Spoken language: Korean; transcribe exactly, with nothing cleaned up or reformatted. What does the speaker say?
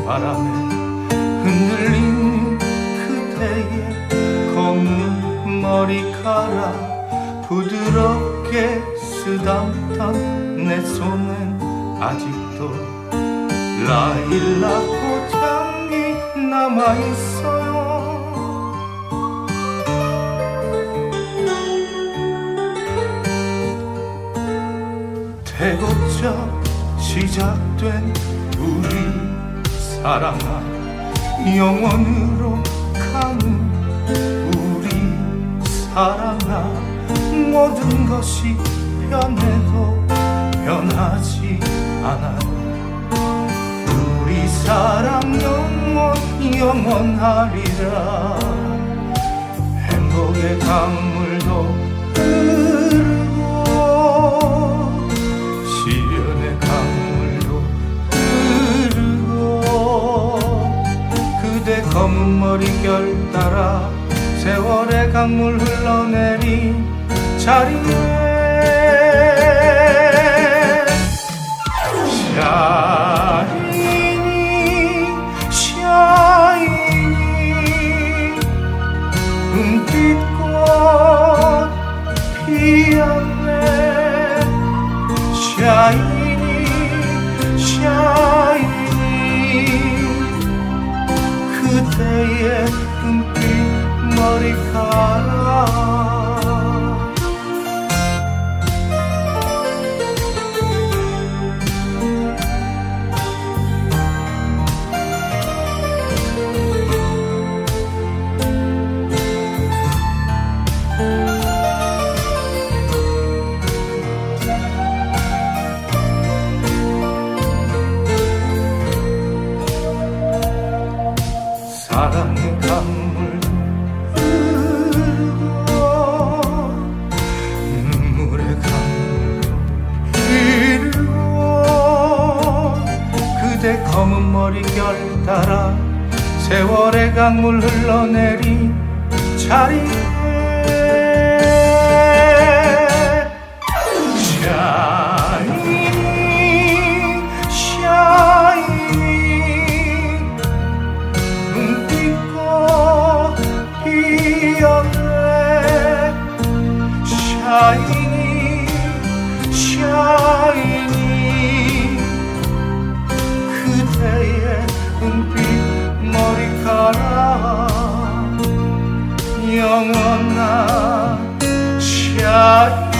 바람에 흔들린 그대의 검은 머리카락 부드럽게 쓰담던 내 손엔 아직도 라일락 꽃향기 남아있어요. 대고쩍 시작된 우리 사랑아 영원으로 가는 우리 사랑아 모든 것이 변해도 변하지 않아요. 우리 사랑 영원 영원하리라. 행복의 강물도 흐르고 시련의 강물도 흐르고 그대 검은 머릿결 따라 세월의 강물 흘러내린 자리에 샤이니 샤이니 은빛꽃 피었네. 샤이니 샤이니 그대의 은빛 머리카락 사랑의 강물 흐르고 눈물의 강물 흐르고 그대 검은 머릿결 따라 세월의 강물 흘러내린 자리에 샤이니 샤이니 그대의 은빛 머리카락 영원한 샤이니